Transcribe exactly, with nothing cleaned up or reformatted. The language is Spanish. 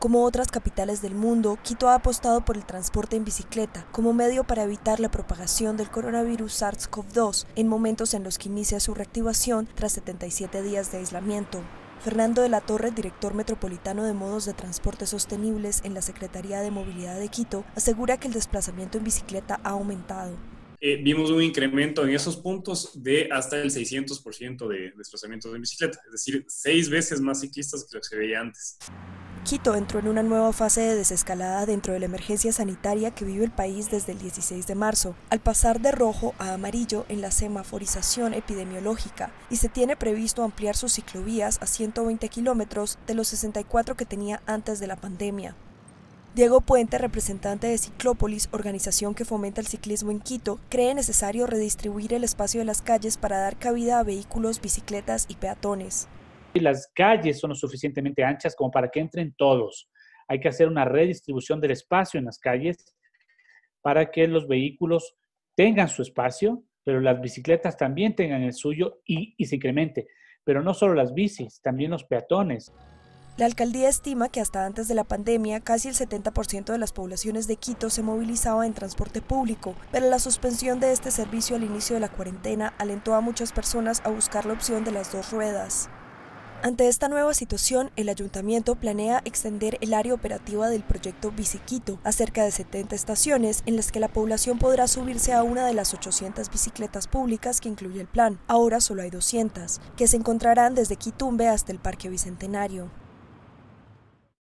Como otras capitales del mundo, Quito ha apostado por el transporte en bicicleta como medio para evitar la propagación del coronavirus SARS CoV dos en momentos en los que inicia su reactivación tras setenta y siete días de aislamiento. Fernando de la Torre, director metropolitano de modos de transporte sostenibles en la Secretaría de Movilidad de Quito, asegura que el desplazamiento en bicicleta ha aumentado. Eh, vimos un incremento en esos puntos de hasta el seiscientos por ciento de desplazamientos en bicicleta, es decir, seis veces más ciclistas que lo que se veía antes. Quito entró en una nueva fase de desescalada dentro de la emergencia sanitaria que vive el país desde el dieciséis de marzo, al pasar de rojo a amarillo en la semaforización epidemiológica, y se tiene previsto ampliar sus ciclovías a ciento veinte kilómetros de los sesenta y cuatro que tenía antes de la pandemia. Diego Puente, representante de Ciclópolis, organización que fomenta el ciclismo en Quito, cree necesario redistribuir el espacio de las calles para dar cabida a vehículos, bicicletas y peatones. Las calles son lo suficientemente anchas como para que entren todos. Hay que hacer una redistribución del espacio en las calles para que los vehículos tengan su espacio, pero las bicicletas también tengan el suyo y, y se incremente. Pero no solo las bicis, también los peatones. La alcaldía estima que hasta antes de la pandemia casi el setenta por ciento de las poblaciones de Quito se movilizaba en transporte público, pero la suspensión de este servicio al inicio de la cuarentena alentó a muchas personas a buscar la opción de las dos ruedas. Ante esta nueva situación, el ayuntamiento planea extender el área operativa del proyecto Biciquito a cerca de setenta estaciones en las que la población podrá subirse a una de las ochocientas bicicletas públicas que incluye el plan. Ahora solo hay doscientas, que se encontrarán desde Quitumbe hasta el Parque Bicentenario.